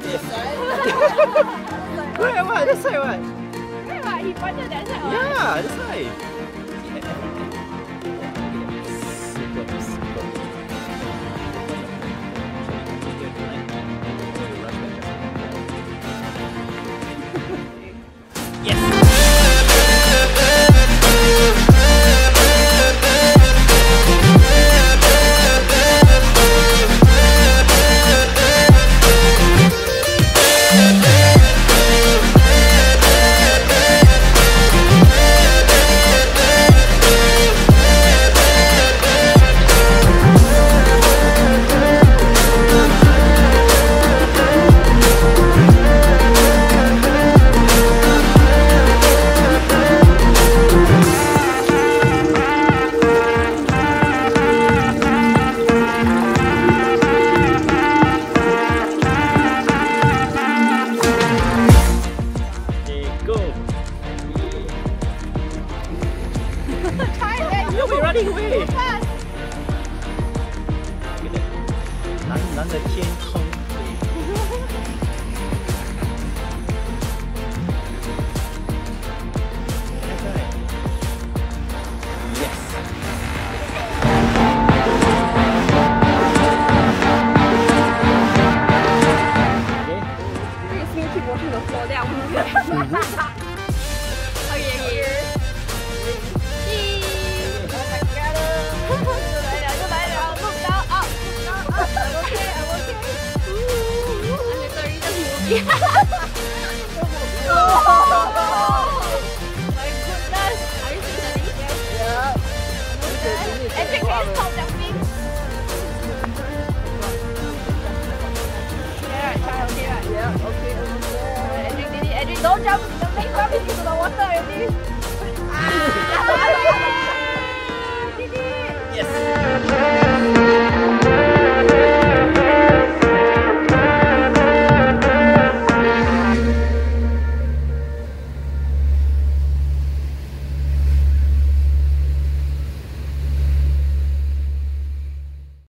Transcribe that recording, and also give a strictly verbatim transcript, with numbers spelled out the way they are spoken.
Correct what? That's right what? Right, what? He pointed that side. Yeah, that's right. Running away! 蓝蓝的天空。Yes. Okay. You just need to keep walking the floor down. Okay, here. Yeah.